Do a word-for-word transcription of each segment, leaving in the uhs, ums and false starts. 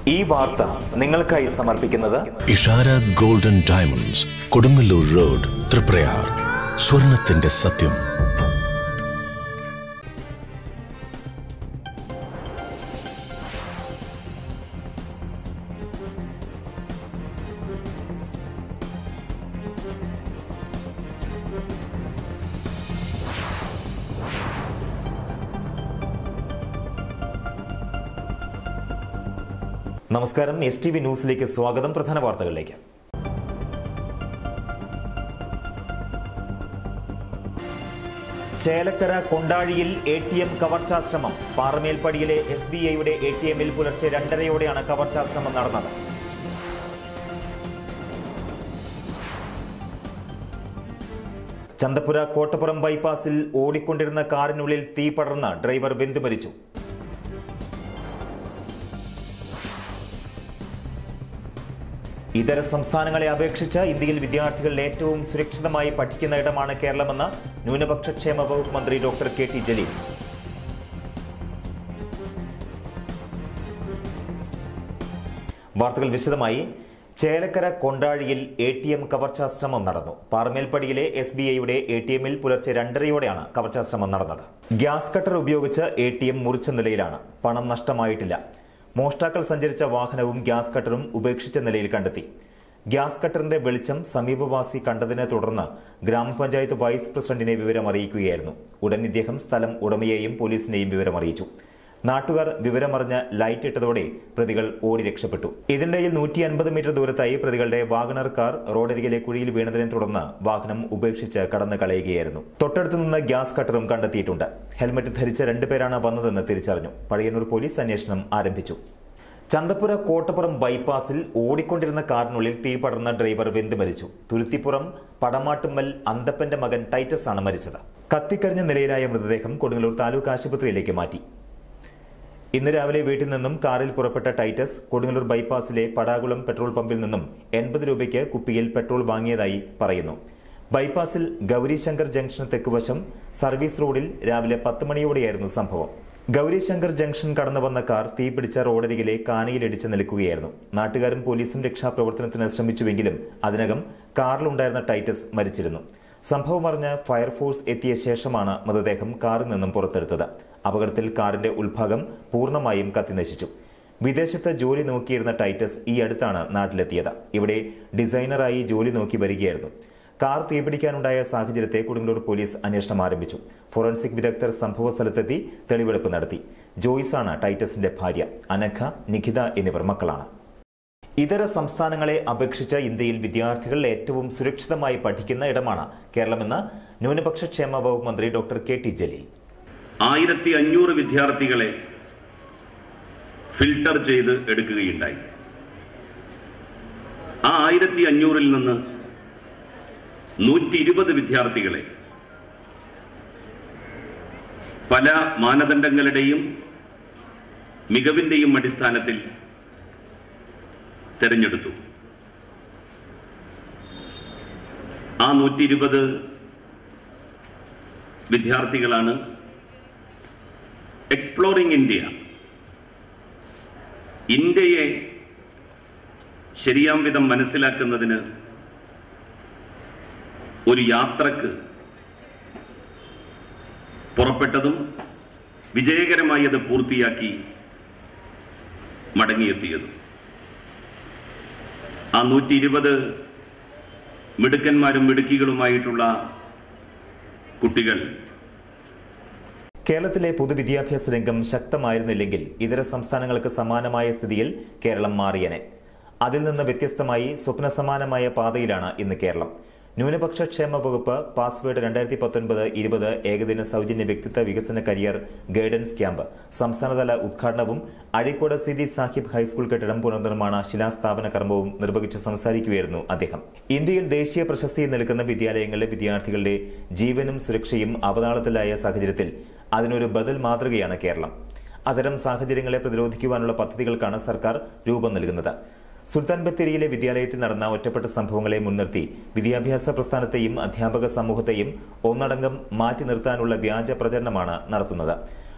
ഈ വാർത്ത നിങ്ങൾക്കായി സമർപ്പിക്കുന്നത് Ishara golden diamonds, Kodungallur road, Triprayar. സ്വർണത്തിന്റെ സത്യം. നമസ്കാരം. എസ് ടി വി ന്യൂസിലേക്ക് സ്വാഗതം. പ്രധാന വാർത്തകളിലേക്ക്. ചേലക്കര കൊണ്ടാഴിയിൽ എ ടി എം കവർച്ചാശ്രമം. പാറമേൽപ്പടിയിലെ എസ് ബി ഐയുടെ എ ടി എമ്മിൽ പുലർച്ചെ രണ്ടരയോടെയാണ് കവർച്ചാശ്രമം നടന്നത്. ചന്തപ്പുര കോട്ടപ്പുറം ബൈപ്പാസിൽ ഓടിക്കൊണ്ടിരുന്ന കാറിനുള്ളിൽ തീ പടർന്ന് ഡ്രൈവർ വെന്തു മരിച്ചു. ഇതര സംസ്ഥാനങ്ങളെ അപേക്ഷിച്ച് ഇന്ത്യയിൽ വിദ്യാർത്ഥികൾ ഏറ്റവും സുരക്ഷിതമായി പഠിക്കുന്ന ഇടമാണ് കേരളമെന്ന് ന്യൂനപക്ഷ ക്ഷേമ വകുപ്പ് മന്ത്രി ഡോക്ടർ കെ ടി ജലീൽ. വാർത്തകൾ വിശദമായി. ചേലക്കര കൊണ്ടാഴിയിൽ എ ടി എം കവർച്ചാശ്രമം നടന്നു. പാറമേൽപ്പടിയിലെ എസ് ബി ഐയുടെ എ ടി എമ്മിൽ പുലർച്ചെ രണ്ടരയോടെയാണ് കവർച്ചാശ്രമം നടന്നത്. ഗ്യാസ് കട്ടർ ഉപയോഗിച്ച് എ ടി എം മുറിച്ച നിലയിലാണ്. പണം നഷ്ടമായിട്ടില്ല. മോഷ്ടാക്കൾ സഞ്ചരിച്ച വാഹനവും ഗ്യാസ് കട്ടറും ഉപേക്ഷിച്ച നിലയിൽ കണ്ടെത്തി. ഗ്യാസ് കട്ടറിന്റെ വെളിച്ചം സമീപവാസി കണ്ടതിനെ തുടർന്ന് ഗ്രാമപഞ്ചായത്ത് വൈസ് പ്രസിഡന്റിനെ വിവരം അറിയിക്കുകയായിരുന്നു. ഉടൻ ഇദ്ദേഹം സ്ഥലം ഉടമയെയും പോലീസിനെയും വിവരം അറിയിച്ചു. നാട്ടുകാർ വിവരമറിഞ്ഞ് ലൈറ്റ് ഇട്ടതോടെ പ്രതികൾ ഓടി രക്ഷപ്പെട്ടു. ഇതിനിടയിൽ നൂറ്റി അൻപത് മീറ്റർ ദൂരത്തായി പ്രതികളുടെ വാഗണർ കാർ റോഡരികിലെ കുഴിയിൽ വീണതിനെ തുടർന്ന് വാഹനം ഉപേക്ഷിച്ച് കടന്നു കളയുകയായിരുന്നു. തൊട്ടടുത്ത് നിന്ന് ഗ്യാസ് കട്ടറും കണ്ടെത്തിയിട്ടുണ്ട്. ഹെൽമറ്റ് ധരിച്ച രണ്ടുപേരാണ് വന്നതെന്ന് തിരിച്ചറിഞ്ഞു. പഴയന്നൂർ പോലീസ് അന്വേഷണം ആരംഭിച്ചു. ചന്തപ്പുര കോട്ടപ്പുറം ബൈപ്പാസിൽ ഓടിക്കൊണ്ടിരുന്ന കാറിനുള്ളിൽ തീ പടർന്ന ഡ്രൈവർ വെന്തു മരിച്ചു. തുരുത്തിപ്പുറം പടമാട്ടുമ്മൽ അന്തപ്പന്റെ മകൻ ടൈറ്റസ് ആണ് മരിച്ചത്. കത്തിക്കരിഞ്ഞ നിലയിലായ മൃതദേഹം കൊടുങ്ങല്ലൂർ താലൂക്ക് ആശുപത്രിയിലേക്ക് മാറ്റി. ഇന്ന് രാവിലെ വീട്ടിൽ നിന്നും കാറിൽ പുറപ്പെട്ട ടൈറ്റസ് കൊടുങ്ങല്ലൂർ ബൈപ്പാസിലെ പടാകുളം പെട്രോൾ പമ്പിൽ നിന്നും എൺപത് രൂപയ്ക്ക് കുപ്പിയിൽ പെട്രോൾ വാങ്ങിയതായി പറയുന്നു. ബൈപ്പാസിൽ ഗൌരിശങ്കർ ജംഗ്ഷൻ തെക്കുവശം സർവീസ് റോഡിൽ രാവിലെ പത്ത് മണിയോടെയായിരുന്നു സംഭവം. ഗൌരിശങ്കർ ജംഗ്ഷൻ കടന്നു വന്ന കാർ തീപിടിച്ച റോഡരികിലെ കാനയിലിടിച്ച് നിൽക്കുകയായിരുന്നു. നാട്ടുകാരും പോലീസും രക്ഷാപ്രവർത്തനത്തിന് ശ്രമിച്ചുവെങ്കിലും അതിനകം കാറിലുണ്ടായിരുന്ന ടൈറ്റസ് മരിച്ചിരുന്നു. സംഭവമറിഞ്ഞ് ഫയർഫോഴ്സ് എത്തിയ ശേഷമാണ് മൃതദേഹം കാറിൽ നിന്നും പുറത്തെടുത്തത്. അപകടത്തിൽ കാറിന്റെ ഉൾഭാഗം പൂർണ്ണമായും കത്തിനശിച്ചു. വിദേശത്ത് ജോലി നോക്കിയിരുന്ന ടൈറ്റസ് ഈ അടുത്താണ് നാട്ടിലെത്തിയത്. ഇവിടെ ഡിസൈനറായി ജോലി നോക്കി വരികയായിരുന്നു. കാർ തീപിടിക്കാനുണ്ടായ സാഹചര്യത്തെ കൊടുങ്ങല്ലൂർ പോലീസ് അന്വേഷണം ആരംഭിച്ചു. ഫോറൻസിക് വിദഗ്ധർ സംഭവ സ്ഥലത്തെത്തി തെളിവെടുപ്പ് നടത്തി. ജോയ്സാണ് ടൈറ്റസിന്റെ ഭാര്യ. അനഘ, നിഖിത എന്നിവർ മക്കളാണ്. ഇതര സംസ്ഥാനങ്ങളെ അപേക്ഷിച്ച് ഇന്ത്യയിൽ വിദ്യാർത്ഥികൾ ഏറ്റവും സുരക്ഷിതമായി പഠിക്കുന്ന ഇടമാണ് കേരളമെന്ന് ന്യൂനപക്ഷ ക്ഷേമ വകുപ്പ് മന്ത്രി ഡോക്ടർ കെ ടി ജലീൽ. ആയിരത്തി അഞ്ഞൂറ് വിദ്യാർത്ഥികളെ ഫിൽട്ടർ ചെയ്ത് എടുക്കുകയുണ്ടായി. ആ ആയിരത്തി അഞ്ഞൂറിൽ നിന്ന് നൂറ്റി ഇരുപത് വിദ്യാർത്ഥികളെ പല മാനദണ്ഡങ്ങളുടെയും മികവിന്റെയും അടിസ്ഥാനത്തിൽ തെരഞ്ഞെടുത്തു. ആ നൂറ്റി ഇരുപത് വിദ്യാർത്ഥികളാണ് എക്സ്പ്ലോറിംഗ് ഇന്ത്യ, ഇന്ത്യയെ ശരിയാം വിധം മനസ്സിലാക്കുന്നതിന് ഒരു യാത്രക്ക് പുറപ്പെട്ടതും വിജയകരമായി അത് പൂർത്തിയാക്കി മടങ്ങിയെത്തിയതും. ആ നൂറ്റി ഇരുപത് മിടുക്കന്മാരും മിടുക്കികളുമായിട്ടുള്ള കുട്ടികൾ കേരളത്തിലെ പൊതുവിദ്യാഭ്യാസ രംഗം ശക്തമായിരുന്നില്ലെങ്കിൽ ഇതര സംസ്ഥാനങ്ങൾക്ക് സമാനമായ സ്ഥിതിയിൽ കേരളം മാറിയനെ. അതിൽ നിന്ന് വ്യത്യസ്തമായി സ്വപ്നസമാനമായ പാതയിലാണ് ഇന്ന് കേരളം. ന്യൂനപക്ഷ ക്ഷേമ വകുപ്പ് പാസ്വേഡ് രണ്ടായിരത്തി പത്തൊൻപത് ഇരുപത് ഏകദിന സൗജന്യ വ്യക്തിത്വ വികസന കരിയർ ഗൈഡൻസ് ക്യാമ്പ് സംസ്ഥാനതല ഉദ്ഘാടനവും അഴീക്കോട് സിദി സാഹിബ് ഹൈസ്കൂൾ കെട്ടിടം പുനർനിർമ്മാണ ശിലാസ്ഥാപന കർമ്മവും നിർവഹിച്ച് സംസാരിക്കുകയായിരുന്നു അദ്ദേഹം. ഇന്ത്യയിൽ ദേശീയ പ്രശസ്തി നിൽക്കുന്ന വിദ്യാലയങ്ങളിലെ വിദ്യാർത്ഥികളുടെ ജീവനും സുരക്ഷയും അവതാളത്തിലായ സാഹചര്യത്തിൽ അതിനൊരു ബദൽ മാതൃകയാണ് കേരളം. അത്തരം സാഹചര്യങ്ങളെ പ്രതിരോധിക്കുവാനുള്ള പദ്ധതികൾക്കാണ് സർക്കാർ രൂപം നൽകുന്നത്. സുൽത്താൻ ബത്തേരിയിലെ വിദ്യാലയത്തിൽ നടന്ന ഒറ്റപ്പെട്ട സംഭവങ്ങളെ മുൻനിർത്തി വിദ്യാഭ്യാസ പ്രസ്ഥാനത്തെയും അധ്യാപക സമൂഹത്തെയും ഒന്നടങ്കം മാറ്റി നിർത്താനുള്ള വ്യാജ പ്രചരണമാണ് നടത്തുന്നത്.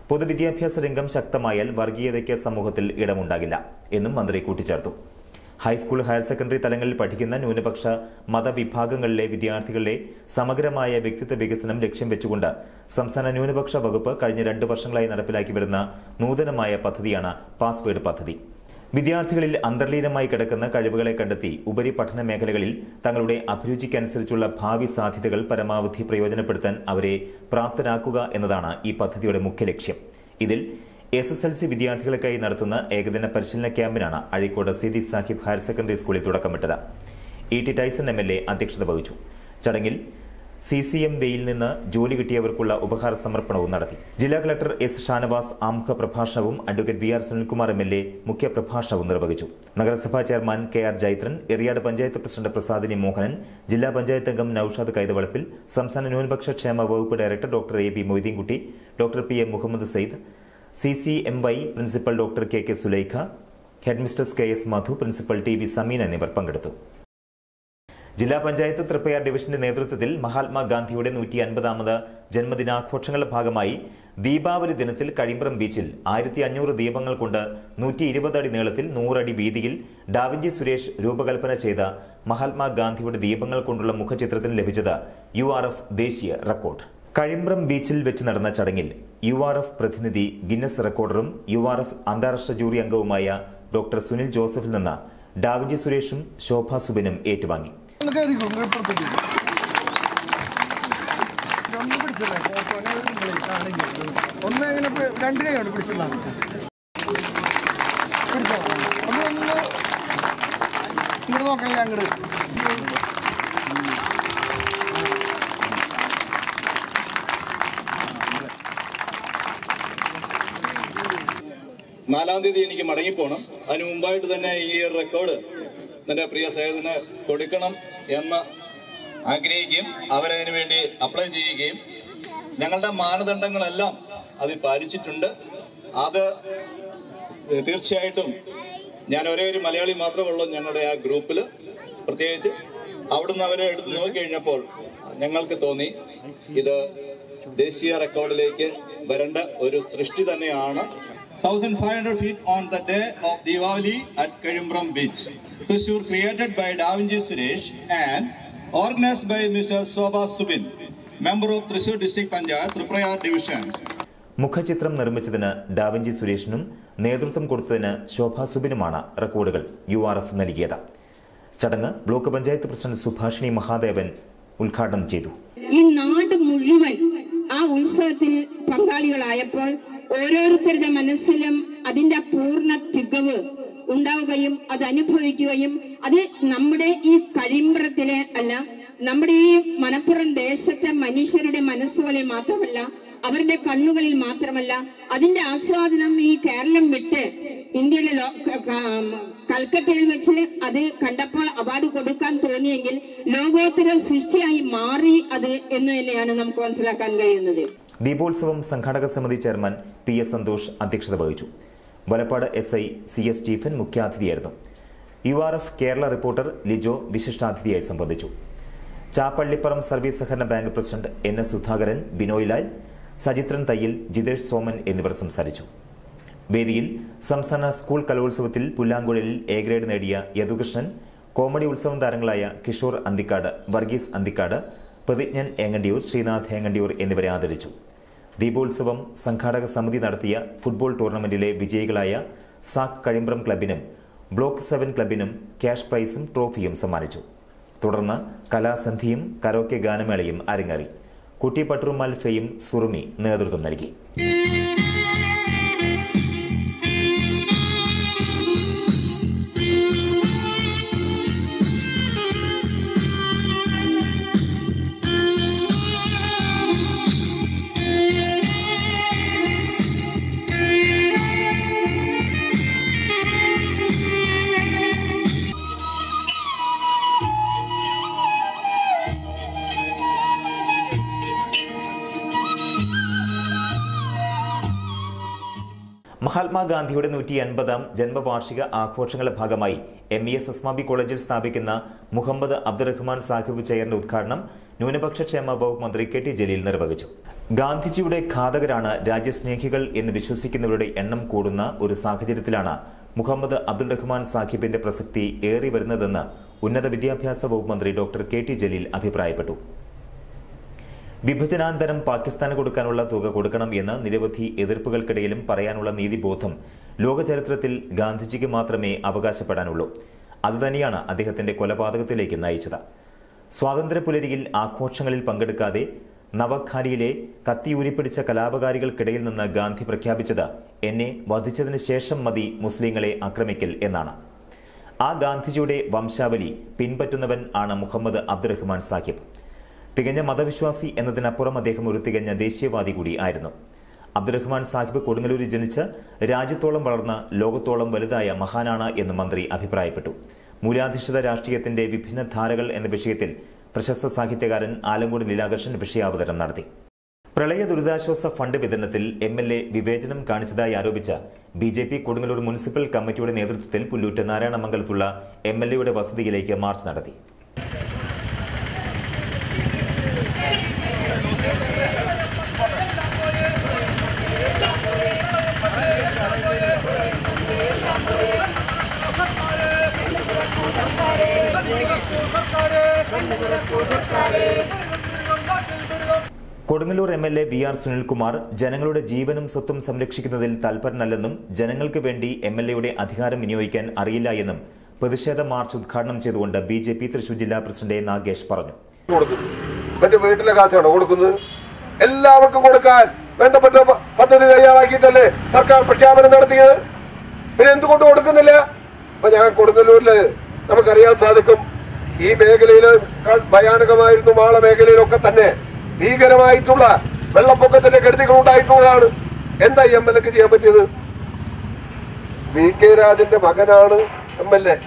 പൊതുവിദ്യാഭ്യാസ രംഗം ശക്തമായാൽ വർഗീയതയ്ക്ക് സമൂഹത്തിൽ ഇടമുണ്ടാകില്ല എന്നും മന്ത്രി കൂട്ടിച്ചേർത്തു. ഹൈസ്കൂൾ, ഹയർ സെക്കൻഡറി തലങ്ങളിൽ പഠിക്കുന്ന ന്യൂനപക്ഷ മതവിഭാഗങ്ങളിലെ വിദ്യാർത്ഥികളുടെ സമഗ്രമായ വ്യക്തിത്വ വികസനം ലക്ഷ്യം വെച്ചുകൊണ്ട് സംസ്ഥാന ന്യൂനപക്ഷ വകുപ്പ് കഴിഞ്ഞ രണ്ട് വർഷങ്ങളായി നടപ്പിലാക്കി വരുന്ന നൂതനമായ പദ്ധതിയാണ് പാസ്വേഡ് പദ്ധതി. വിദ്യാർത്ഥികളിൽ അന്തർലീനമായി കിടക്കുന്ന കഴിവുകളെ കണ്ടെത്തി ഉപരിപഠന മേഖലകളിൽ തങ്ങളുടെ അഭിരുചിക്കനുസരിച്ചുള്ള ഭാവി സാധ്യതകൾ പരമാവധി പ്രയോജനപ്പെടുത്താൻ അവരെ പ്രാപ്തരാക്കുക എന്നതാണ് ഈ പദ്ധതിയുടെ മുഖ്യ ലക്ഷ്യം. ഇതിൽ എസ് എസ് എൽ സി വിദ്യാർത്ഥികൾക്കായി നടത്തുന്ന ഏകദിന പരിശീലന ക്യാമ്പിനാണ് അഴീക്കോട് സിദി സാഹിബ് ഹയർ സെക്കൻഡറി സ്കൂളിൽ തുടക്കമിട്ടത്. E T Tyson M L A അധ്യക്ഷത വഹിച്ചു. ചടങ്ങിൽ സി സി എം വെയിൽ നിന്ന് ജോലി കിട്ടിയവർക്കുള്ള ഉപഹാര സമർപ്പണവും നടത്തി. ജില്ലാ കളക്ടർ എസ് ഷാനവാസ് ആമുഖ പ്രഭാഷണവും advocate V R Sunilkumar M L A മുഖ്യ പ്രഭാഷണവും നിർവഹിച്ചു. നഗരസഭാ chairman K R Jaithran, Eriyad panchayat president Prasadini Mohanan, ജില്ലാ പഞ്ചായത്ത് അംഗം നൌഷാദ് കൈതവളപ്പിൽ, സംസ്ഥാന ന്യൂനപക്ഷ ക്ഷേമ വകുപ്പ് director doctor A B Moideenkutty, doctor P M Muhammad Sayyid, C C M Y principal doctor K K Sulaikha, headmistress K S Madhu, principal T V Sameen എന്നിവർ പങ്കെടുത്തു. ജില്ലാ പഞ്ചായത്ത് തൃപ്പയാർ ഡിവിഷന്റെ നേതൃത്വത്തിൽ മഹാത്മാഗാന്ധിയുടെ നൂറ്റി അൻപതാമത് ജന്മദിനാഘോഷങ്ങളുടെ ഭാഗമായി ദീപാവലി ദിനത്തിൽ കഴിമ്പ്രം ബീച്ചിൽ ആയിരത്തി അഞ്ഞൂറ് ദീപങ്ങൾ കൊണ്ട് നൂറ്റി ഇരുപത് അടി നീളത്തിൽ നൂറടി വീതിയിൽ ഡാവിഞ്ചി സുരേഷ് രൂപകൽപ്പന ചെയ്ത മഹാത്മാഗാന്ധിയുടെ ദീപങ്ങൾ കൊണ്ടുള്ള മുഖചിത്രത്തിന് ലഭിച്ചത് യു ആർ എഫ് ദേശീയ റെക്കോർഡ്. കഴിമ്പ്രം ബീച്ചിൽ വെച്ച് നടന്ന ചടങ്ങിൽ യു ആർ എഫ് പ്രതിനിധി, ഗിന്നസ് റെക്കോർഡറും യു ആർ എഫ് അന്താരാഷ്ട്ര ജൂറി അംഗവുമായ ഡോക്ടർ സുനിൽ ജോസഫിൽ നിന്ന് ഡാവിഞ്ചി സുരേഷും ശോഭ സുബിനും ഏറ്റുവാങ്ങി. നാലാം തീയതി എനിക്ക് മടങ്ങിപ്പോണം. അതിനു മുമ്പായിട്ട് തന്നെ ഈ റെക്കോർഡ് എൻ്റെ പ്രിയ സഹോദരന് കൊടുക്കണം എന്ന് ആഗ്രഹിക്കുകയും അവരതിനു വേണ്ടി അപ്ലൈ ചെയ്യുകയും ഞങ്ങളുടെ മാനദണ്ഡങ്ങളെല്ലാം അതിൽ പാലിച്ചിട്ടുണ്ട്. അത് തീർച്ചയായിട്ടും ഞാൻ ഒരേ ഒരു മലയാളി മാത്രമേ ഉള്ളൂ ഞങ്ങളുടെ ആ ഗ്രൂപ്പിൽ. പ്രത്യേകിച്ച് അവിടുന്ന് അവരെ എടുത്ത് നോക്കിക്കഴിഞ്ഞപ്പോൾ ഞങ്ങൾക്ക് തോന്നി ഇത് ദേശീയ റെക്കോർഡിലേക്ക് വരേണ്ട ഒരു സൃഷ്ടി തന്നെയാണ്. one thousand five hundred feet on the day of Diwali at Kazhimbram Beach. Thrissur, created by Davinji Suresh and organized by Mister Shobha Subin, member of Thrissur District Panchayat, Tripurayar Division. മുഖചിത്രം നിർമ്മിച്ചതിന് Da Vinci സുരേഷിനും നേതൃത്വം കൊടുത്തതിന് ശോഭ സുബിനുമാണ് റെക്കോർഡുകൾ U R F നൽകിയത്. ചടങ്ങ് block panchayat president Subhashini Mahadevan ഉദ്ഘാടനം ചെയ്തു. ഈ നാട് മുഴുവൻ ആ ഉത്സവത്തിൽ പങ്കാളികളായപ്പോൾ ഓരോരുത്തരുടെ മനസ്സിലും അതിന്റെ പൂർണ്ണ തികവ് ഉണ്ടാവുകയും അത് അനുഭവിക്കുകയും അത് നമ്മുടെ ഈ കഴിമ്പ്രത്തിലെ അല്ല, നമ്മുടെ ഈ മലപ്പുറം ദേശത്തെ മനുഷ്യരുടെ മനസ്സുകളിൽ മാത്രമല്ല, അവരുടെ കണ്ണുകളിൽ മാത്രമല്ല, അതിന്റെ ആസ്വാദനം ഈ കേരളം വിട്ട് ഇന്ത്യയിലെ കൽക്കട്ടയിൽ വെച്ച് അത് കണ്ടപ്പോൾ അവാർഡ് കൊടുക്കാൻ തോന്നിയെങ്കിൽ ലോകോത്തര സൃഷ്ടിയായി മാറി അത് എന്ന് തന്നെയാണ് നമുക്ക് മനസ്സിലാക്കാൻ കഴിയുന്നത്. ദീപോത്സവം സംഘാടക സമിതി ചെയർമാൻ പി എസ് സന്തോഷ് അധ്യക്ഷത വഹിച്ചു. Valappad S I C S Stephen മുഖ്യാതിഥിയായിരുന്നു. U R F Kerala reporter Lijo വിശിഷ്ടാതിഥിയായി സംബന്ധിച്ചു. ചാപ്പള്ളിപ്പുറം സർവീസ് സഹകരണ bank president N S Sudhakaran, Binoy Lal, Sajithran Thayyil, Jithesh Soman എന്നിവർ സംസാരിച്ചു. വേദിയിൽ സംസ്ഥാന സ്കൂൾ കലോത്സവത്തിൽ പുല്ലാങ്കുഴലിൽ എ ഗ്രേഡ് നേടിയ യദുകൃഷ്ണൻ, കോമഡി ഉത്സവം താരങ്ങളായ കിഷോർ അന്തിക്കാട്, വർഗീസ് അന്തിക്കാട്, പ്രതിജ്ഞൻ ഏങ്ങണ്ടിയൂർ, ശ്രീനാഥ് ഏങ്ങണ്ടിയൂർ എന്നിവരെ ആദരിച്ചു. ദീപോത്സവം സംഘാടക സമിതി നടത്തിയ ഫുട്ബോൾ ടൂർണമെന്റിലെ വിജയികളായ സാക് കഴിമ്പ്രം ക്ലബിനും ബ്ലോക്ക് സെവൻ ക്ലബിനും ക്യാഷ് പ്രൈസും ട്രോഫിയും സമ്മാനിച്ചു. തുടർന്ന് കലാസന്ധിയും കരോക്കെ ഗാനമേളയും അരങ്ങേറി. കുട്ടി പട്രുമാൽ ഫെയും സുറുമി നേതൃത്വം നൽകി. മഹാത്മാഗാന്ധിയുടെ നൂറ്റി അൻപതാം ജന്മവാർഷിക ആഘോഷങ്ങളുടെ ഭാഗമായി എം ഇ എസ് അസ്മാബി കോളേജിൽ സ്ഥാപിക്കുന്ന മുഹമ്മദ് അബ്ദുറഹ്മാൻ സാഹിബ് ചെയറിന്റെ ഉദ്ഘാടനം ന്യൂനപക്ഷ ക്ഷേമ വകുപ്പ് മന്ത്രി കെ ടി ജലീൽ നിർവഹിച്ചു. ഗാന്ധിജിയുടെ ഘാതകരാണ് രാജ്യസ്നേഹികൾ എന്ന് വിശ്വസിക്കുന്നവരുടെ എണ്ണം കൂടുന്ന ഒരു സാഹചര്യത്തിലാണ് മുഹമ്മദ് അബ്ദുൾ റഹ്മാൻ സാഹിബിന്റെ പ്രസക്തി ഏറി വരുന്നതെന്ന് ഉന്നത വിദ്യാഭ്യാസ വകുപ്പ് മന്ത്രി ഡോക്ടർ കെ ടി ജലീൽ അഭിപ്രായപ്പെട്ടു. വിഭജനാനന്തരം പാകിസ്ഥാന് കൊടുക്കാനുള്ള തുക കൊടുക്കണം എന്ന് നിരവധി എതിർപ്പുകൾക്കിടയിലും പറയാനുള്ള നീതിബോധം ലോകചരിത്രത്തിൽ ഗാന്ധിജിക്ക് മാത്രമേ അവകാശപ്പെടാനുള്ളൂ. അതുതന്നെയാണ് അദ്ദേഹത്തിന്റെ കൊലപാതകത്തിലേക്ക് നയിച്ചത്. സ്വാതന്ത്ര്യപുലരിയിൽ ആഘോഷങ്ങളിൽ പങ്കെടുക്കാതെ നവഖാലിയിലെ കത്തിയൂരിപ്പിടിച്ച കലാപകാരികൾക്കിടയിൽ നിന്ന് ഗാന്ധി പ്രഖ്യാപിച്ചത് എന്നെ വധിച്ചതിന് ശേഷം മതി മുസ്ലിങ്ങളെ ആക്രമിക്കൽ എന്നാണ്. ആ ഗാന്ധിജിയുടെ വംശാവലി പിൻപറ്റുന്നവൻ ആണ് മുഹമ്മദ് അബ്ദുൾ റഹ്മാൻ സാഹിബ്. തികഞ്ഞ മതവിശ്വാസി എന്നതിനപ്പുറം അദ്ദേഹം ഒരു തികഞ്ഞ ദേശീയവാദി കൂടി ആയിരുന്നു. അബ്ദുൾ റഹ്മാൻ സാഹിബ് കൊടുങ്ങല്ലൂരിൽ ജനിച്ച് രാജ്യത്തോളം വളർന്ന ലോകത്തോളം വലുതായ മഹാനാണ് എന്ന് മന്ത്രി അഭിപ്രായപ്പെട്ടു. മൂല്യാധിഷ്ഠിത രാഷ്ട്രീയത്തിന്റെ വിഭിന്ന ധാരകൾ എന്ന വിഷയത്തിൽ പ്രശസ്ത സാഹിത്യകാരൻ ആലങ്കോട് ലീലാകൃഷ്ണൻ വിഷയാവതരണം നടത്തി. പ്രളയ ദുരിതാശ്വാസ ഫണ്ട് വിതരണത്തിൽ എം എൽ എ വിവേചനം കാണിച്ചതായി ആരോപിച്ച B J P Kodungallur municipal കമ്മിറ്റിയുടെ നേതൃത്വത്തിൽ പുല്ലൂറ്റ് നാരായണമംഗലത്തുള്ള എം എൽ എയുടെ വസതിയിലേക്ക് മാർച്ച് നടത്തി. Kodungallur M L A V R Sunilkumar ജനങ്ങളുടെ ജീവനും സ്വത്തും സംരക്ഷിക്കുന്നതിൽ തൽപരനല്ലെന്നും ജനങ്ങൾക്ക് വേണ്ടി എം എൽ എയുടെ അധികാരം വിനിയോഗിക്കാൻ അറിയില്ല എന്നും പ്രതിഷേധ മാർച്ച് ഉദ്ഘാടനം ചെയ്തുകൊണ്ട് ബി ജെ പി തൃശൂർ ജില്ലാ പ്രസിഡന്റ് നാഗേഷ് പറഞ്ഞു. വീട്ടിലെ കാശാണോ കൊടുക്കുന്നത്? എല്ലാവർക്കും കൊടുക്കാൻ വേണ്ടപ്പെട്ട പദ്ധതി തയ്യാറാക്കിയിട്ടല്ലേ സർക്കാർ പ്രഖ്യാപനം നടത്തിയത്. പിന്നെ എന്തുകൊണ്ട് കൊടുക്കുന്നില്ല? അപ്പൊ ഞാൻ കൊടുങ്ങല്ലൂരില് നമുക്കറിയാൻ സാധിക്കും, ഈ മേഖലയിൽ ഭയാനകമായിരുന്നു. മാള മേഖലയിലൊക്കെ തന്നെ ഭീകരമായിട്ടുള്ള വെള്ളപ്പൊക്കത്തിന്റെ കെടുതികൾ ഉണ്ടായിട്ടുള്ളതാണ്. എന്താ എം എൽ എക്ക് ചെയ്യാൻ പറ്റിയത്? വി കെ രാജന്റെ മകനാണ് എം എൽ എ.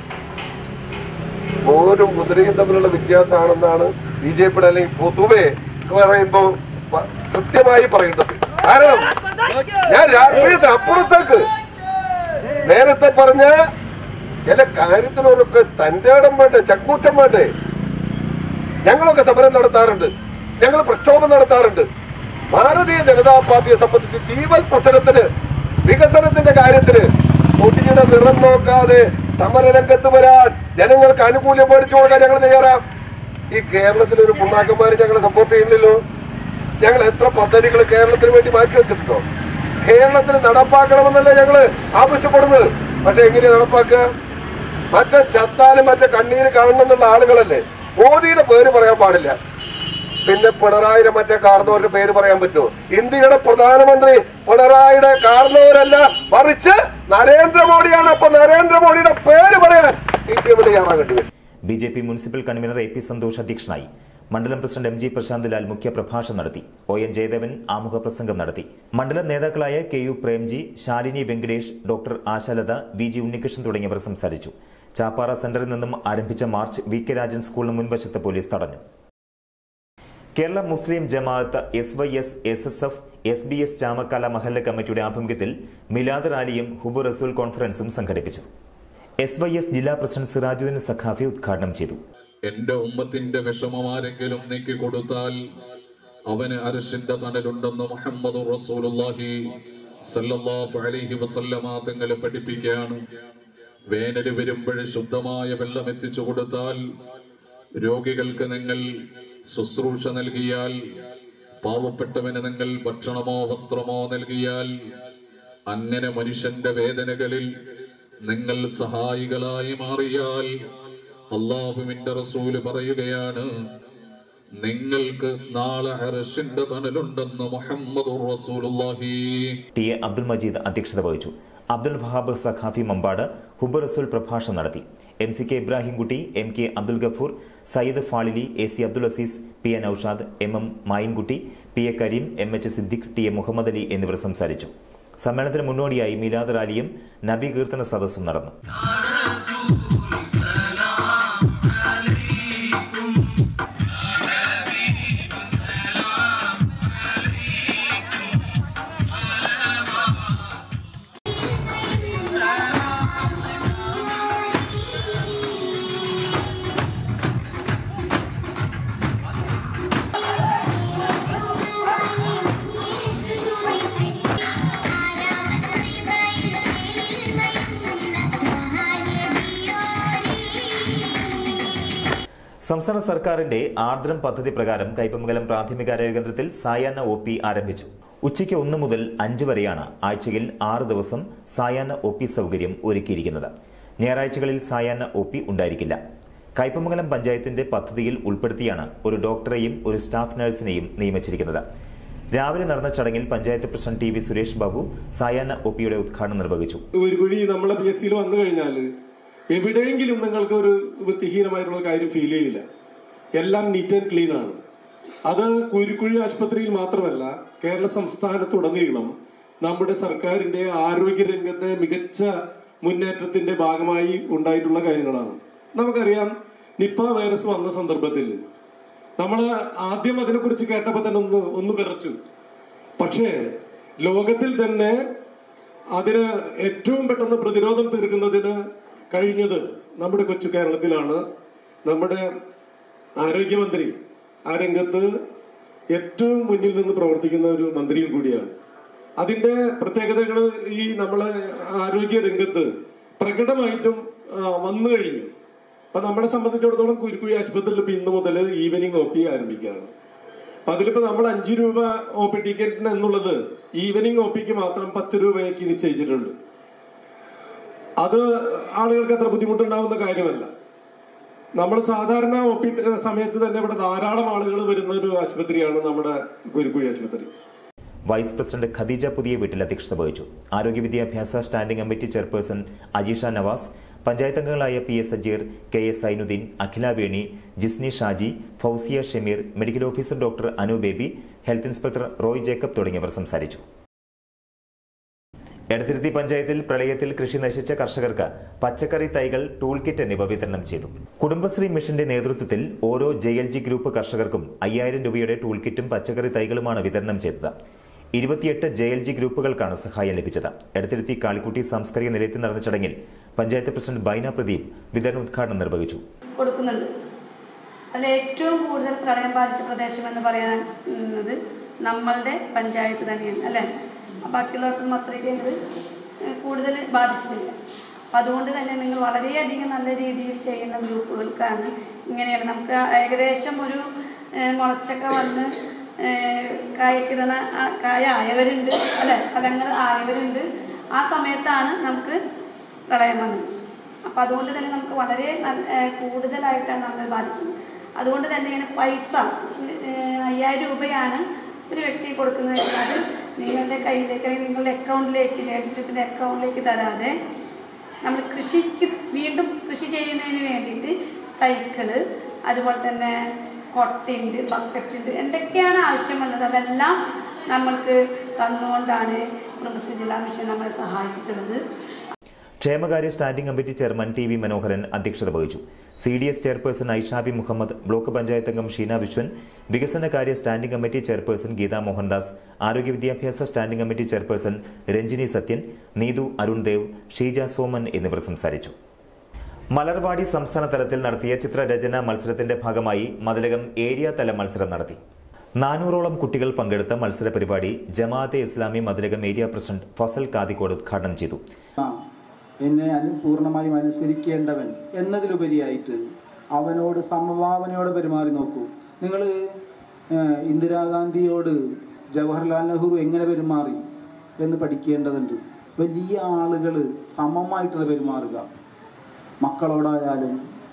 ഓരോ കുതിരയും തമ്മിലുള്ള വ്യത്യാസമാണെന്നാണ് ബി ജെ പിയുടെ അല്ലെങ്കിൽ പൊതുവെ പറയുമ്പോ കൃത്യമായി പറയുന്നത്. കാരണം ഞാൻ രാഷ്ട്രീയത്തിന് അപ്പുറത്തേക്ക് നേരത്തെ പറഞ്ഞ ചില കാര്യത്തിനൊക്കെ തന്റെ ഇടം വേണ്ടേ, ചക്കൂറ്റം വേണ്ടേ. ഞങ്ങളൊക്കെ സമരം നടത്താറുണ്ട്, ഞങ്ങൾ പ്രക്ഷോഭം നടത്താറുണ്ട്. ഭാരതീയ ജനതാ പാർട്ടിയെ സംബന്ധിച്ച് തീവൽ പ്രസരത്തിന്, വികസനത്തിന്റെ കാര്യത്തിന് പൊടിയുടെ നിറം നോക്കാതെ സമരരംഗത്ത് വരാൻ, ജനങ്ങൾക്ക് ആനുകൂല്യം മേടിച്ചു കൊടുക്കാൻ ഞങ്ങൾ തയ്യാറാം. ഈ കേരളത്തിലൊരു പുണ്ണാക്കന്മാര് ഞങ്ങളെ സപ്പോർട്ട് ചെയ്യുന്നില്ലല്ലോ. ഞങ്ങൾ എത്ര പദ്ധതികൾ കേരളത്തിന് വേണ്ടി മാറ്റി വെച്ചിട്ടുണ്ടോ? കേരളത്തിൽ നടപ്പാക്കണമെന്നല്ല ഞങ്ങള് ആവശ്യപ്പെടുന്നത്. പക്ഷെ എങ്ങനെയാ നടപ്പാക്കുക? മറ്റേ ചത്താലും മറ്റേ കണ്ണീര് കാണണം എന്നുള്ള ആളുകളല്ലേ. മോദിയുടെ പേര് പറയാൻ പാടില്ല, പിന്നെ പിണറായിയുടെ മറ്റേ കാർന്നവരുടെ പേര് പറയാൻ പറ്റുമോ? ഇന്ത്യയുടെ പ്രധാനമന്ത്രി പിണറായിയുടെ കാർന്നവരല്ല, മറിച്ച് നരേന്ദ്രമോദിയാണ്. അപ്പൊ നരേന്ദ്രമോദിയുടെ പേര് പറയാൻ സി പി എമ്മിന് തയ്യാറാകേണ്ടി വരും. B J P municipal convener A P Santhosh അധ്യക്ഷനായി. മണ്ഡലം president M G Prashanth Lal മുഖ്യ പ്രഭാഷണം നടത്തി. ഒ എൻ ജയദേവൻ ആമുഖ പ്രസംഗം നടത്തി. മണ്ഡലം നേതാക്കളായ K U Premji, Shalini Venkatesh, doctor Ashalatha, V G Unnikrishnan തുടങ്ങിയവർ സംസാരിച്ചു. ചാപ്പാറ സെന്ററിൽ നിന്നും ആരംഭിച്ച മാർച്ച് വി കെ രാജൻ സ്കൂളിന് മുൻവശത്ത് പോലീസ് തടഞ്ഞു. Kerala Muslim Jamaath, S Y S, S S F, S B S Chamakkala Mahalla കമ്മിറ്റിയുടെ ആഭിമുഖ്യത്തിൽ മിലാദ് റാലിയും ഹുബ് റസൂൽ കോൺഫറൻസും സംഘടിപ്പിച്ചു. എസ് വൈ എസ് ജില്ലാ പ്രസിഡന്റ് സിറാജുദ്ദീൻ സഖാഫി ഉദ്ഘാടനം ചെയ്തു. എന്റെ ഉമ്മത്തിന്റെ വിഷമം ആരെങ്കിലും നീക്കി കൊടുത്താൽ അവന് അർശിന്റെ തണലുണ്ടെന്ന് മുഹമ്മദ് റസൂലുള്ളാഹി സല്ലല്ലാഹു അലൈഹി വസല്ലമ തങ്ങൾ പഠിപ്പിക്കുകയാണ്. വേനൽ വരുമ്പോൾ ശുദ്ധമായ വെള്ളം എത്തിച്ചു കൊടുത്താൽ, രോഗികൾക്ക് നിങ്ങൾ ശുശ്രൂഷ നൽകിയാൽ, പാവപ്പെട്ടവന് നിങ്ങൾ ഭക്ഷണമോ വസ്ത്രമോ നൽകിയാൽ, അങ്ങനെ മനുഷ്യന്റെ വേദനകളിൽ നിങ്ങൾ സഹായികളായി മാറിയാൽ, അല്ലാഹുവിന്റെ റസൂല് പറയുകയാണ്, നിങ്ങൾക്ക് നാളെ അർശിന്റെ തണലുണ്ടെന്ന് മുഹമ്മദുർ റസൂലുള്ളാഹി. ടി എ അബ്ദുൽ മജീദ് അധ്യക്ഷത വഹിച്ചു. അബ്ദുൽ വഹാബ് സഖാഫി മമ്പാട് ഹുബ് റസൂൽ പ്രഭാഷണം നടത്തി. M C K Ibrahimkutty, M K Abdul Gafoor, Sayyid Fazili, A C Abdul Aziz, P A Naushad, M M Mayinkutty, P A Kareem, M H Siddique, T A Muhammad Ali എന്നിവർ സംസാരിച്ചു. സമ്മേളനത്തിന് മുന്നോടിയായി മിലാദ് റാലിയും നബി കീർത്തന സദസ്സും നടന്നു. സംസ്ഥാന സർക്കാരിന്റെ ആർദ്രം പദ്ധതി പ്രകാരം കയ്പമംഗലം പ്രാഥമികാരോഗ്യ കേന്ദ്രത്തിൽ സായാഹ്ന ഒ പി ആരംഭിച്ചു. ഉച്ചയ്ക്ക് ഒന്ന് മുതൽ അഞ്ച് വരെയാണ് ആഴ്ചയിൽ ആറ് ദിവസം സായാഹ്ന ഒ പി സൗകര്യം ഒരുക്കിയിരിക്കുന്നത്. ഞായറാഴ്ചകളിൽ സായാഹ്ന ഒ പി ഉണ്ടായിരിക്കില്ല. കയ്പമംഗലം പഞ്ചായത്തിന്റെ പദ്ധതിയിൽ ഉൾപ്പെടുത്തിയാണ് ഒരു ഡോക്ടറെയും ഒരു സ്റ്റാഫ് നഴ്സിനെയും നിയമിച്ചിരിക്കുന്നത്. രാവിലെ നടന്ന ചടങ്ങിൽ panchayat president T V Suresh Babu സായാഹ്ന ഒ പിയുടെ ഉദ്ഘാടനം നിർവഹിച്ചു. ഒരു കുഴി നമ്മളെ പി എസ് സിയിൽ വന്നു കഴിഞ്ഞാൽ എവിടെയെങ്കിലും നിങ്ങൾക്ക് ഒരു വൃത്തിഹീനമായിട്ടുള്ള കാര്യം ഫീൽ ചെയ്യില്ല. എല്ലാം നീറ്റ് ആൻഡ് ക്ലീൻ ആണ്. അത് കുരുക്കുഴി ആശുപത്രിയിൽ മാത്രമല്ല, കേരള സംസ്ഥാനത്തുടനീളം നമ്മുടെ സർക്കാരിന്റെ ആരോഗ്യ രംഗത്തെ മികച്ച മുന്നേറ്റത്തിന്റെ ഭാഗമായി ഉണ്ടായിട്ടുള്ള കാര്യങ്ങളാണ്. നമുക്കറിയാം, നിപ്പ വൈറസ് വന്ന സന്ദർഭത്തിൽ നമ്മൾ ആദ്യം അതിനെക്കുറിച്ച് കേട്ടപ്പോൾ തന്നെ ഒന്ന് ഒന്ന് വിറച്ചു. പക്ഷേ ലോകത്തിൽ തന്നെ അതിന് ഏറ്റവും പെട്ടെന്ന് പ്രതിരോധം തീർക്കുന്നതിന് കഴിഞ്ഞത് നമ്മുടെ കൊച്ചു കേരളത്തിലാണ്. നമ്മുടെ ആരോഗ്യമന്ത്രി ആ രംഗത്ത് ഏറ്റവും മുന്നിൽ നിന്ന് പ്രവർത്തിക്കുന്ന ഒരു മന്ത്രിയും കൂടിയാണ്. അതിന്റെ പ്രത്യേകതകൾ ഈ നമ്മളെ ആരോഗ്യ രംഗത്ത് പ്രകടമായിട്ടും വന്നു കഴിഞ്ഞു. അപ്പൊ നമ്മളെ സംബന്ധിച്ചിടത്തോളം കുരുക്കുഴി ആശുപത്രിയിൽ ഇപ്പൊ ഇന്ന് മുതൽ ഈവനിങ് ഒ പി ആരംഭിക്കുകയാണ്. അപ്പൊ അതിലിപ്പോ നമ്മൾ അഞ്ചു രൂപ ഒ പി ടിക്കറ്റിന് എന്നുള്ളത് ഈവനിങ് ഒ പിക്ക് മാത്രം പത്ത് രൂപയ്ക്ക് നിശ്ചയിച്ചിട്ടുണ്ട്. അത് ആളുകൾക്ക് അത്ര ബുദ്ധിമുട്ടുണ്ടാവുന്ന കാര്യമല്ല. നമ്മൾ സാധാരണ ഒ പി സമയത്ത് തന്നെ ഇവിടെ ധാരാളം ആളുകൾ വരുന്ന ഒരു ആശുപത്രിയാണ് നമ്മുടെ കുരുക്കുഴി ആശുപത്രി. വൈസ് പ്രസിഡന്റ് ഖദീജ പുതിയ വീട്ടിൽ അധ്യക്ഷത വഹിച്ചു. ആരോഗ്യ വിദ്യാഭ്യാസ standing committee chairperson Ajeesha Navas, panchayat അംഗങ്ങളായ P S Sajeer, K S Sainudeen, Akhila Veni, Jisni Shaji, Fousiya Shameer, medical officer doctor Anu Baby, health inspector Roy Jacob തുടങ്ങിയവർ സംസാരിച്ചു. എടത്തിരുത്തി പഞ്ചായത്തിൽ പ്രളയത്തിൽ കൃഷി നശിച്ച കർഷകർക്ക് പച്ചക്കറി തൈകൾ, ടൂൾ കിറ്റ് എന്നിവ വിതരണം ചെയ്തു. കുടുംബശ്രീ മിഷന്റെ നേതൃത്വത്തിൽ ഓരോ ജെ എൽ ജി ഗ്രൂപ്പ് കർഷകർക്കും അയ്യായിരം രൂപയുടെ ടൂൾ കിറ്റും പച്ചക്കറി തൈകളുമാണ് വിതരണം ചെയ്തത്. ഇരുപത്തിയെട്ട് ജെ എൽ ജി ഗ്രൂപ്പുകൾക്കാണ് സഹായം ലഭിച്ചത്. എടത്തിരുത്തി കാളിക്കുട്ടി സാംസ്കാരിക നിലയത്തിൽ നടന്ന ചടങ്ങിൽ പഞ്ചായത്ത് പ്രസിഡന്റ് ബൈന പ്രദീപ് വിതരണോദ്ഘാടനം നിർവഹിച്ചു. കൊടുക്കുന്നുണ്ട്. അതിൽ ഏറ്റവും കൂടുതൽ പ്രളയം ബാധിച്ച പ്രദേശം എന്ന് പറയുന്നത് നമ്മളുടെ പഞ്ചായത്ത് തന്നെയാണ്, അല്ലേ? ബാക്കിയുള്ളവർക്കും അത്രയ്ക്ക് ഇത് കൂടുതൽ ബാധിച്ചിട്ടില്ല. അപ്പം അതുകൊണ്ട് തന്നെ നിങ്ങൾ വളരെയധികം നല്ല രീതിയിൽ ചെയ്യുന്ന ഗ്രൂപ്പുകൾക്കാണ് ഇങ്ങനെയാണ്. നമുക്ക് ഏകദേശം ഒരു മുളച്ചൊക്കെ വന്ന് കായ്ക്കുന്ന കായ ആയവരുണ്ട്, അല്ലെ? ഫലങ്ങൾ ആയവരുണ്ട്. ആ സമയത്താണ് നമുക്ക് പ്രളയം വന്നത്. അപ്പം അതുകൊണ്ട് തന്നെ നമുക്ക് വളരെ കൂടുതലായിട്ടാണ് നമ്മൾ ബാധിച്ചത്. അതുകൊണ്ട് തന്നെയാണ് പൈസ അയ്യായിരം രൂപയാണ് ഒരു വ്യക്തി കൊടുക്കുന്നത്. അത് നിങ്ങളുടെ കയ്യിലേക്ക് അല്ലെങ്കിൽ നിങ്ങളുടെ അക്കൗണ്ടിലേക്ക്, ലേഡിപ്പിൻ്റെ അക്കൗണ്ടിലേക്ക് തരാതെ നമ്മൾ കൃഷിക്ക് വീണ്ടും കൃഷി ചെയ്യുന്നതിന് വേണ്ടിയിട്ട് തൈക്കൾ, അതുപോലെ തന്നെ കൊട്ടയുണ്ട്, ബക്കറ്റുണ്ട്, എന്തൊക്കെയാണ് ആവശ്യമുള്ളത് അതെല്ലാം നമ്മൾക്ക് തന്നുകൊണ്ടാണ് കുടുംബശ്രീ ജില്ലാ മിഷൻ നമ്മളെ സഹായിച്ചിട്ടുള്ളത്. ക്ഷേമകാര്യ standing committee chairman T V Manoharan അധ്യക്ഷത വഹിച്ചു. C D S chairperson Aishabi Muhammad, block panchayat അംഗം ഷീന വിശ്വൻ, വികസനകാര്യ standing committee chairperson Geetha Mohandas, ആരോഗ്യ വിദ്യാഭ്യാസ standing committee chairperson Ranjini Sathyan, Neethu Arun Dev, Sheeja Soman എന്നിവർ സംസാരിച്ചു. മലർവാടി സംസ്ഥാന തലത്തിൽ നടത്തിയ ചിത്രരചന മത്സരത്തിന്റെ ഭാഗമായി മതിലകം ഏരിയ തല മത്സരം നടത്തി. നാനൂറോളം കുട്ടികൾ പങ്കെടുത്ത മത്സര പരിപാടി ജമാഅത്തെ ഇസ്ലാമി മതിലകം ഏരിയ പ്രസിഡന്റ് ഫസൽ കാദിക്കോട് ഉദ്ഘാടനം ചെയ്തു. എന്നെ പൂർണ്ണമായും അനുസരിക്കേണ്ടവൻ എന്നതിലുപരിയായിട്ട് അവനോട് സമഭാവനയോടെ പെരുമാറി നോക്കൂ. നിങ്ങൾ ഇന്ദിരാഗാന്ധിയോട് ജവഹർലാൽ നെഹ്റു എങ്ങനെ പെരുമാറി എന്ന് പഠിക്കേണ്ടതുണ്ട്. വലിയ ആളുകൾ സമമായിട്ടുള്ള പെരുമാറുക, മക്കളോടായാലും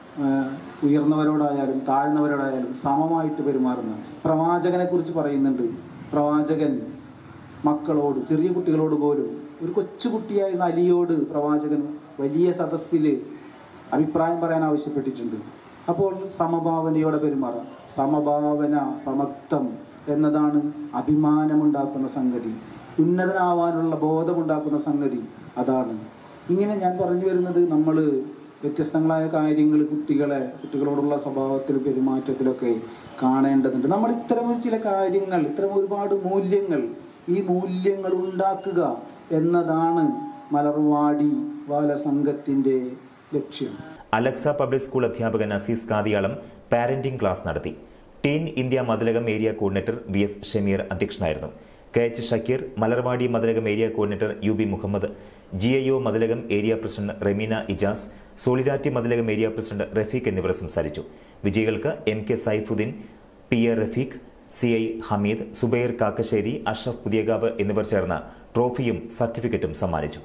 ഉയർന്നവരോടായാലും താഴ്ന്നവരോടായാലും സമമായിട്ട് പെരുമാറുന്ന പ്രവാചകനെ കുറിച്ച് പറയുന്നുണ്ട്. പ്രവാചകൻ മക്കളോട്, ചെറിയ കുട്ടികളോട് പോലും, ഒരു കൊച്ചുകുട്ടിയായിരുന്ന അലിയോട് പ്രവാചകൻ വലിയ സദസ്സിൽ അഭിപ്രായം പറയാൻ ആവശ്യപ്പെട്ടിട്ടുണ്ട്. അപ്പോൾ സമഭാവനയോടെ പെരുമാറാം. സമഭാവന, സമത്വം എന്നതാണ് അഭിമാനമുണ്ടാക്കുന്ന സംഗതി, ഉന്നതനാവാനുള്ള ബോധമുണ്ടാക്കുന്ന സംഗതി. അതാണ് ഇങ്ങനെ ഞാൻ പറഞ്ഞു വരുന്നത്. നമ്മൾ വ്യത്യസ്തങ്ങളായ കാര്യങ്ങൾ കുട്ടികളെ കുട്ടികളോടുള്ള സ്വഭാവത്തിൽ പെരുമാറ്റത്തിലൊക്കെ കാണേണ്ടതുണ്ട്. നമ്മൾ ഇത്തരം ചില കാര്യങ്ങൾ, ഇത്തരം ഒരുപാട് മൂല്യങ്ങൾ, ഈ മൂല്യങ്ങൾ ഉണ്ടാക്കുക എന്നതാണ് മലർവാടി ബാലസംഘത്തിന്റെ ലക്ഷ്യം. അലക്സ പബ്ലിക് സ്കൂൾ അധ്യാപകൻ അസീസ് കാദിയാളം പാരന്റിംഗ് ക്ലാസ് നടത്തി. Teen India Mathilakam area coordinator V S Shameer അധ്യക്ഷനായിരുന്നു. K H Shakir, Malarvadi Mathilakam area coordinator U B Muhammad, G I O Mathilakam area president Rameena Ijas, Solidarity Mathilakam area president Rafeeq എന്നിവർ സംസാരിച്ചു. വിജയികൾക്ക് M K Saifuddeen, P A Rafeeq, C I Hameed, Subair Kakkassery, Ashraf Puthiyakavu എന്നിവർ ചേർന്ന് ട്രോഫിയും സർട്ടിഫിക്കറ്റും സമ്മാനിച്ചു.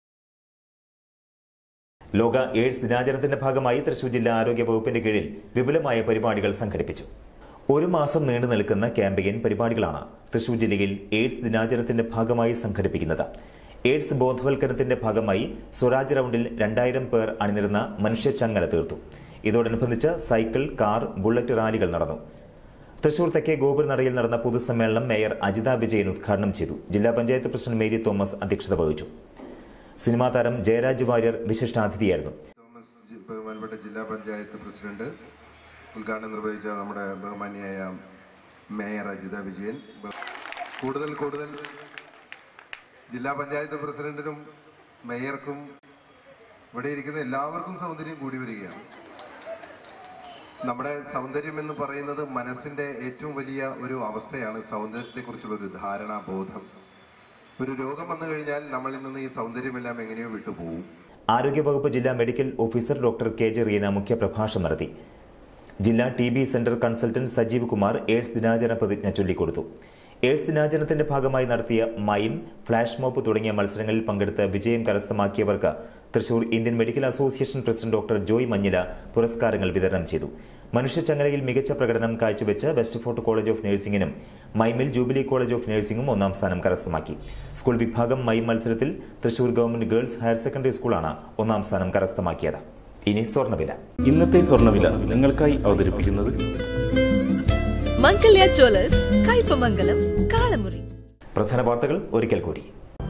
ലോക എയ്ഡ്സ് ദിനാചരണത്തിന്റെ ഭാഗമായി തൃശൂർ ജില്ലാ ആരോഗ്യ വകുപ്പിന്റെ കീഴിൽ വിപുലമായ പരിപാടികൾ സംഘടിപ്പിച്ചു. ഒരു മാസം നീണ്ടു നിൽക്കുന്ന ക്യാമ്പയിൻ പരിപാടികളാണ് തൃശൂർ ജില്ലയിൽ എയ്ഡ്സ് ദിനാചരണത്തിന്റെ ഭാഗമായി സംഘടിപ്പിക്കുന്നത്. എയ്ഡ്സ് ബോധവൽക്കരണത്തിന്റെ ഭാഗമായി സ്വരാജ് റൌണ്ടിൽ രണ്ടായിരം പേർ അണിനിരുന്ന മനുഷ്യച്ചങ്ങല തീർത്തു. ഇതോടനുബന്ധിച്ച് സൈക്കിൾ, കാർ, ബുള്ളറ്റ് റാലികൾ നടന്നു. തൃശൂർ തെക്കേ ഗോപുരനടയിൽ നടന്ന പൊതുസമ്മേളനം മേയർ അജിത വിജയൻ ഉദ്ഘാടനം ചെയ്തു. ജില്ലാ പഞ്ചായത്ത് പ്രസിഡന്റ് മേരി തോമസ് അധ്യക്ഷത വഹിച്ചു. സിനിമാ താരം ജയരാജ് വാര്യർ വിശിഷ്ടാതിഥിയായിരുന്നു. തോമസ് ബഹുമാനപ്പെട്ട ജില്ലാ പഞ്ചായത്ത് പ്രസിഡന്റ് ഉദ്ഘാടനം നിർവഹിച്ച നമ്മുടെ ബഹുമാന്യായ മേയർ അജിത വിജയൻ, കൂടുതൽ കൂടുതൽ ജില്ലാ പഞ്ചായത്ത് പ്രസിഡന്റിനും മേയർക്കും ഇവിടെ ഇരിക്കുന്ന എല്ലാവർക്കും സൗന്ദര്യം കൂടി വരികയാണ്. നമ്മുടെ സൗന്ദര്യം എന്ന് പറയുന്നത് മനസ്സിന്റെ ഏറ്റവും വലിയ ഒരു അവസ്ഥയാണ്. സൗന്ദര്യത്തെക്കുറിച്ചുള്ള ഒരു ധാരണാബോധം. ഒരു രോഗം വന്നു കഴിഞ്ഞാൽ നമ്മളിൽ നിന്ന് ഈ സൗന്ദര്യമെല്ലാം എങ്ങനെയോ വിട്ടുപോകും. ആരോഗ്യവകുപ്പ് ജില്ലാ medical officer doctor K J Reena മുഖ്യപ്രഭാഷണം നടത്തി. ജില്ലാ T B centre consultant Sajeev Kumar AIDS ദിനാചരണ പ്രതിജ്ഞ ചൊല്ലിക്കൊടുത്തു. എയ്ഡ്സ് ദിനാചരണത്തിന്റെ ഭാഗമായി നടത്തിയ മൈം, ഫ്ലാഷ് മോപ്പ് തുടങ്ങിയ മത്സരങ്ങളിൽ പങ്കെടുത്ത് വിജയം കരസ്ഥമാക്കിയവർക്ക് Thrissur Indian medical association president doctor Joy Manjila പുരസ്കാരങ്ങൾ വിതരണം ചെയ്തു. മനുഷ്യച്ചങ്ങലയിൽ മികച്ച പ്രകടനം കാഴ്ചവെച്ച് വെസ്റ്റ് ഫോർട്ട് കോളേജ് ഓഫ് നഴ്സിംഗിനും മൈമിൽ ജൂബിലി കോളേജ് ഓഫ് നഴ്സിംഗും ഒന്നാം സ്ഥാനം കരസ്ഥമാക്കി. സ്കൂൾ വിഭാഗം മൈം മത്സരത്തിൽ Thrissur government girls higher secondary സ്കൂളാണ് ഒന്നാം സ്ഥാനം കരസ്ഥമാക്കിയത്. ഇനി സ്വർണ്ണവില. ഇന്നത്തെ സ്വർണ്ണവില നിങ്ങൾക്കായി അവതരിപ്പിക്കുന്നത് മംഗല്യ ജ്വല്ലേഴ്സ്, കയ്പമംഗലം, കാളമുറി. പ്രധാന വാർത്തകൾ ഒരിക്കൽ കൂടി.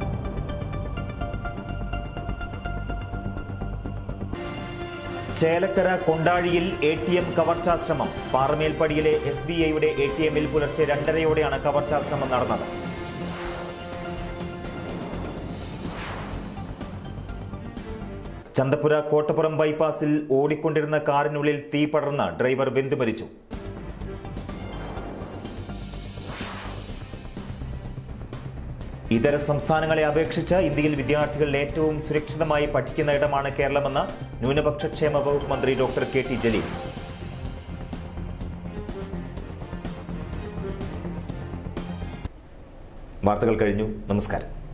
ചേലക്കര കൊണ്ടാഴിയിൽ എ ടി എം കവർച്ചാശ്രമം. പാറമേൽപ്പടിയിലെ എസ് ബി ഐയുടെ എ ടി എമ്മിൽ പുലർച്ചെ രണ്ടരയോടെയാണ് കവർച്ചാശ്രമം നടന്നത്. ചന്തപ്പുര കോട്ടപ്പുറം ബൈപ്പാസിൽ ഓടിക്കൊണ്ടിരുന്ന കാറിനുള്ളിൽ തീ പടർന്ന് ഡ്രൈവർ വെന്തു മരിച്ചു. ഇതര സംസ്ഥാനങ്ങളെ അപേക്ഷിച്ച് ഇന്ത്യയിൽ വിദ്യാർത്ഥികൾ ഏറ്റവും സുരക്ഷിതമായി പഠിക്കുന്ന ഇടമാണ് കേരളമെന്ന് ന്യൂനപക്ഷക്ഷേമ വകുപ്പ് മന്ത്രി ഡോക്ടർ കെ ടി ജലീൽ. വാർത്തകൾ കഴിഞ്ഞു. നമസ്കാരം.